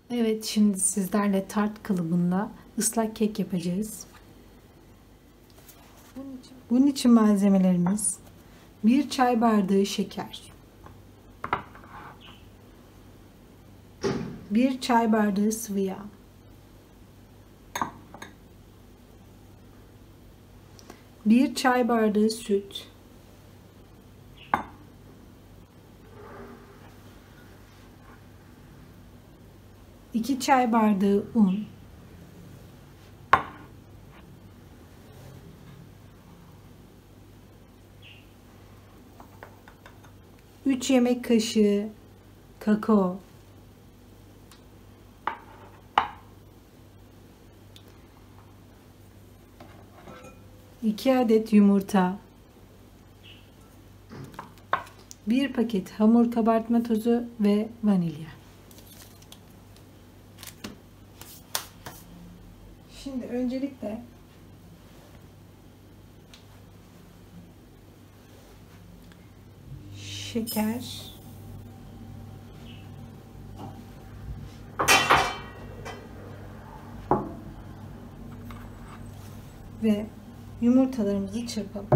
Evet, şimdi sizlerle tart kalıbında ıslak kek yapacağız. Bunun için malzemelerimiz: 1 çay bardağı şeker, 1 çay bardağı sıvı yağ, 1 çay bardağı süt, 2 çay bardağı un, 3 yemek kaşığı kakao, 2 adet yumurta, 1 paket hamur kabartma tozu ve vanilya. Şimdi öncelikle şeker ve yumurtalarımızı çırpalım.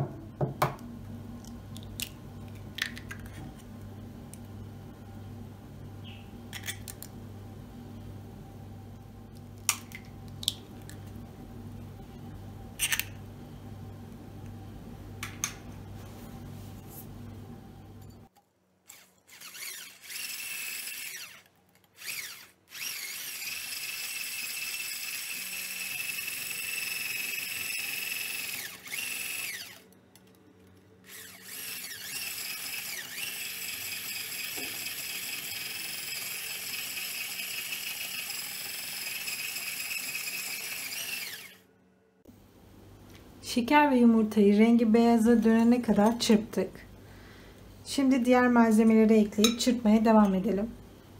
Şeker ve yumurtayı rengi beyaza dönene kadar çırptık. Şimdi diğer malzemeleri ekleyip çırpmaya devam edelim.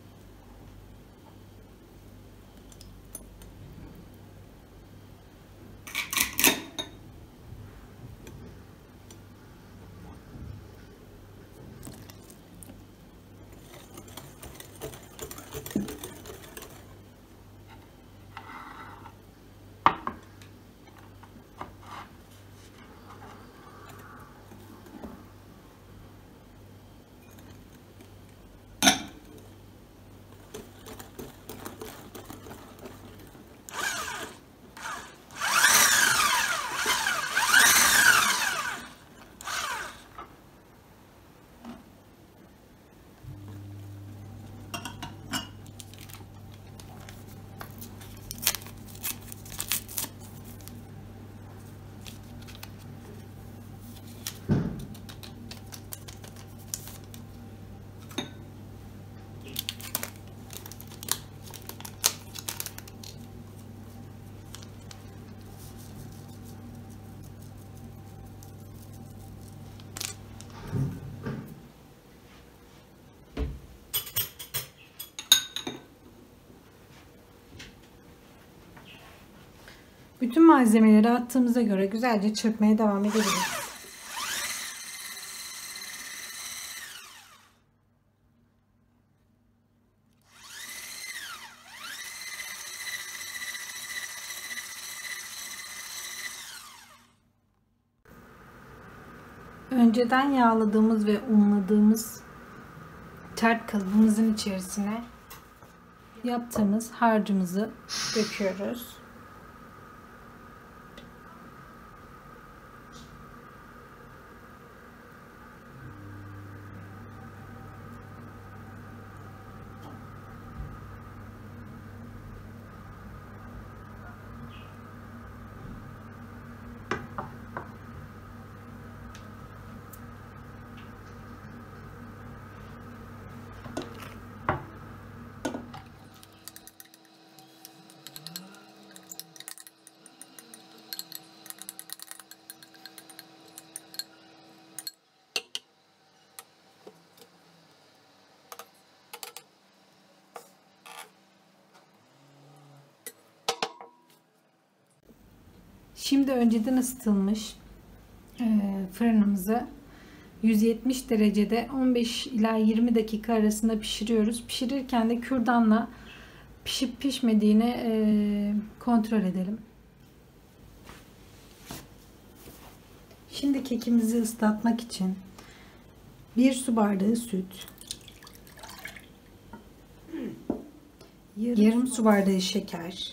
Bütün malzemeleri attığımıza göre güzelce çırpmaya devam edebiliriz. Önceden yağladığımız ve unladığımız tart kalıbımızın içerisine yaptığımız harcımızı döküyoruz. Şimdi önceden ısıtılmış fırınımızı 170 derecede 15 ila 20 dakika arasında pişiriyoruz. Pişirirken de kürdanla pişip pişmediğini kontrol edelim. Şimdi kekimizi ıslatmak için 1 su bardağı süt, yarım su bardağı şeker,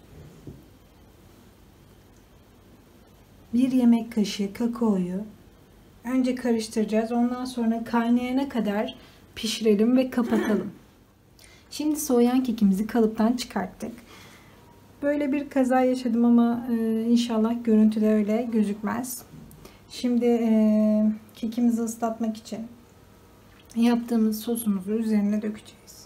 1 yemek kaşığı kakaoyu önce karıştıracağız. Ondan sonra kaynayana kadar pişirelim ve kapatalım. Şimdi soğuyan kekimizi kalıptan çıkarttık. Böyle bir kaza yaşadım ama inşallah görüntüde öyle gözükmez. Şimdi kekimizi ıslatmak için yaptığımız sosumuzu üzerine dökeceğiz.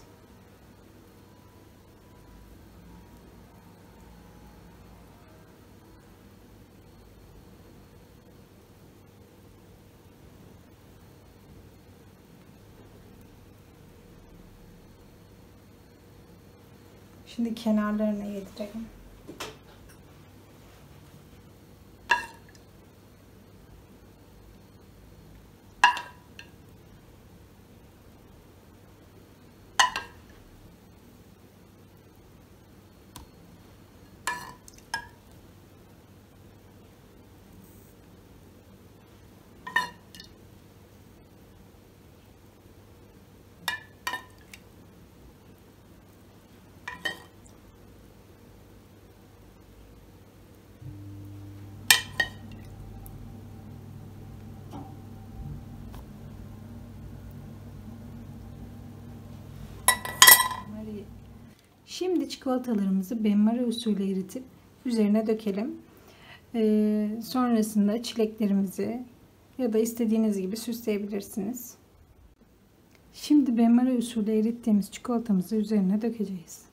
Şimdi kenarlarına yedirelim. Şimdi çikolatalarımızı benmari usulü eritip üzerine dökelim. Sonrasında çileklerimizi ya da istediğiniz gibi süsleyebilirsiniz. Şimdi benmari usulü erittiğimiz çikolatamızı üzerine dökeceğiz.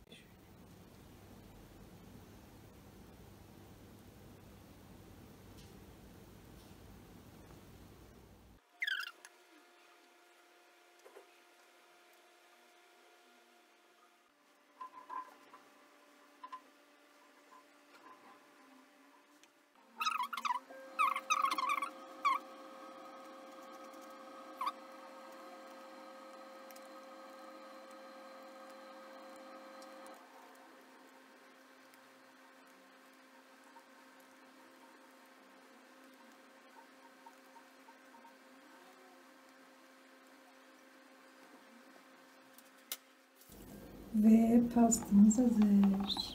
Ve pastamız hazır.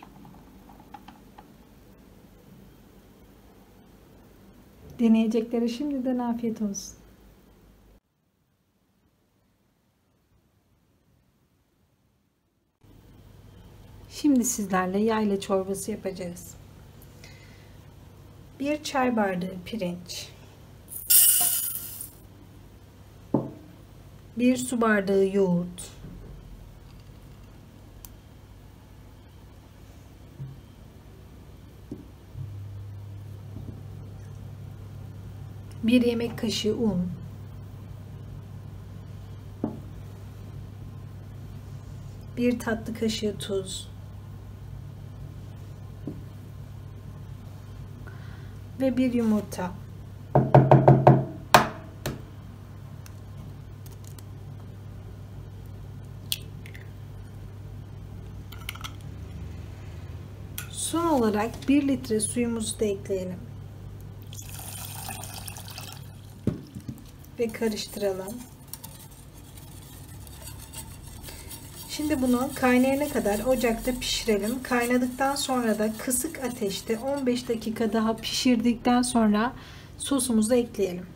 Deneyeceklere şimdiden afiyet olsun. Şimdi sizlerle yayla çorbası yapacağız. 1 çay bardağı pirinç, 1 su bardağı yoğurt, 1 yemek kaşığı un, 1 tatlı kaşığı tuz ve 1 yumurta. Son olarak 1 litre suyumuzu da ekleyelim. Ve karıştıralım. Şimdi bunu kaynayana kadar ocakta pişirelim. Kaynadıktan sonra da kısık ateşte 15 dakika daha pişirdikten sonra sosumuzu ekleyelim.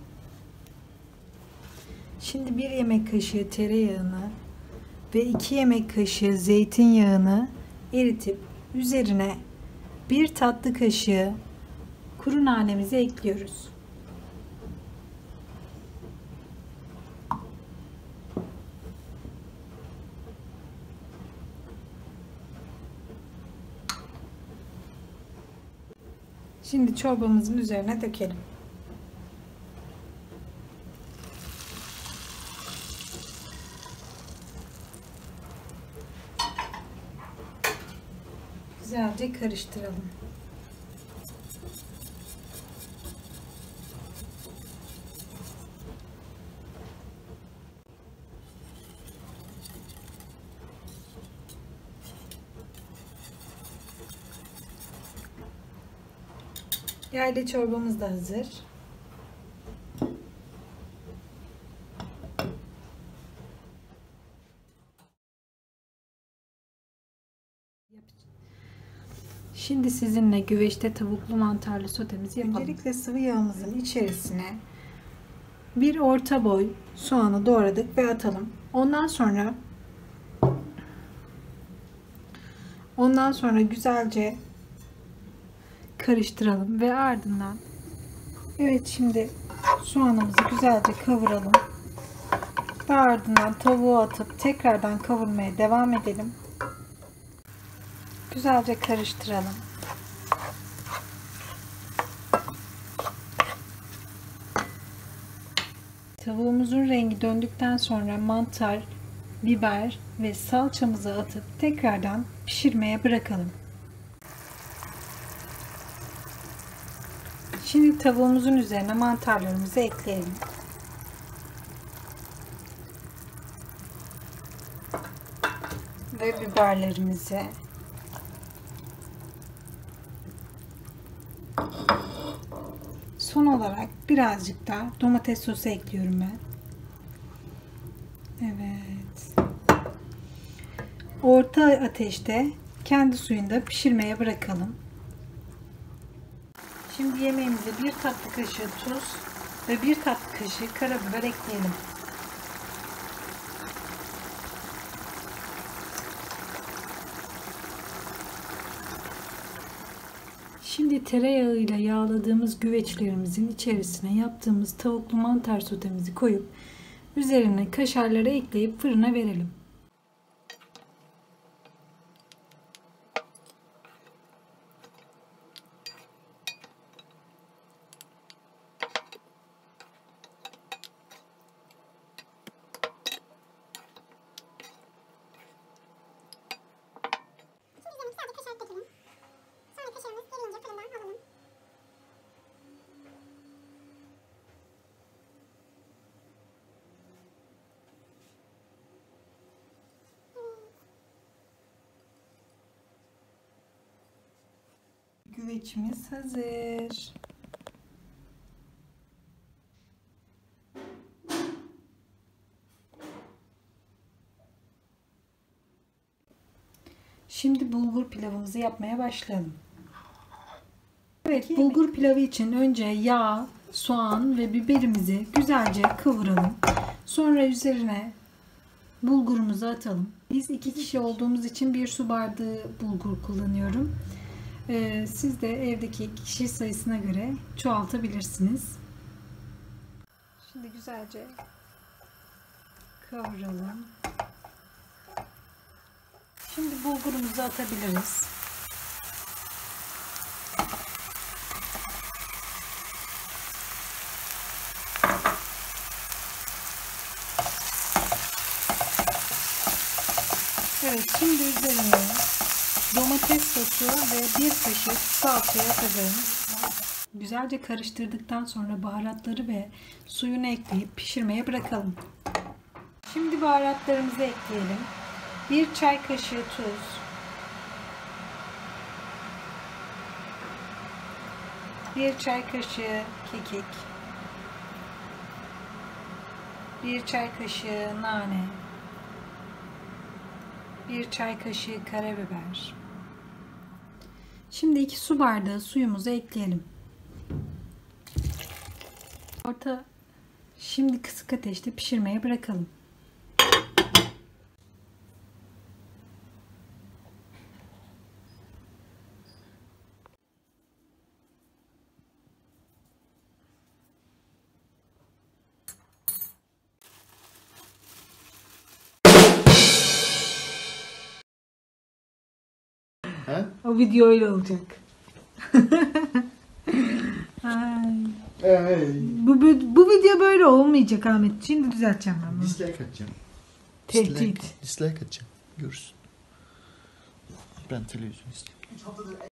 Şimdi 1 yemek kaşığı tereyağını ve 2 yemek kaşığı zeytinyağını eritip üzerine 1 tatlı kaşığı kuru nanemizi ekliyoruz. Şimdi çorbamızın üzerine dökelim. Güzelce karıştıralım. Yayla çorbamız da hazır. Şimdi sizinle güveçte tavuklu mantarlı sotemizi yapalım. Öncelikle sıvı yağımızın içerisine bir orta boy soğanı doğradık ve atalım. Ondan sonra güzelce karıştıralım ve ardından şimdi soğanımızı güzelce kavuralım. Ve ardından tavuğu atıp tekrardan kavurmaya devam edelim. Güzelce karıştıralım. Tavuğumuzun rengi döndükten sonra mantar, biber ve salçamızı atıp tekrardan pişirmeye bırakalım. Şimdi tavuğumuzun üzerine mantarlarımızı ekleyelim. Ve biberlerimizi. Son olarak birazcık da domates sosu ekliyorum ben. Evet. Orta ateşte kendi suyunda pişirmeye bırakalım. Şimdi yemeğimize 1 tatlı kaşığı tuz ve 1 tatlı kaşığı karabiber ekleyelim. Şimdi tereyağıyla yağladığımız güveçlerimizin içerisine yaptığımız tavuklu mantar sotemizi koyup üzerine kaşarları ekleyip fırına verelim. Güvecimiz hazır. Şimdi bulgur pilavımızı yapmaya başlayalım. Evet, bulgur pilavı için önce yağ, soğan ve biberimizi güzelce kavuralım. Sonra üzerine bulgurumuzu atalım. Biz 2 kişi olduğumuz için 1 su bardağı bulgur kullanıyorum. Siz de evdeki kişi sayısına göre çoğaltabilirsiniz. Şimdi güzelce kavuralım. Şimdi bulgurumuzu atabiliriz. Evet, şimdi üzerine domates sosu ve 1 kaşık salçayı atacağım. Güzelce karıştırdıktan sonra baharatları ve suyunu ekleyip pişirmeye bırakalım. Şimdi baharatlarımızı ekleyelim. 1 çay kaşığı tuz, 1 çay kaşığı kekik, 1 çay kaşığı nane, 1 çay kaşığı karabiber. Şimdi 2 su bardağı suyumuzu ekleyelim. Şimdi kısık ateşte pişirmeye bırakalım. He? O video öyle olacak. Ay. Bu video böyle olmayacak Ahmet. Şimdi düzelteceğim ben bunu. Dislike atacağım. Tehdit. Dislike atacağım. Görürsün. Ben televizyon izleyeyim.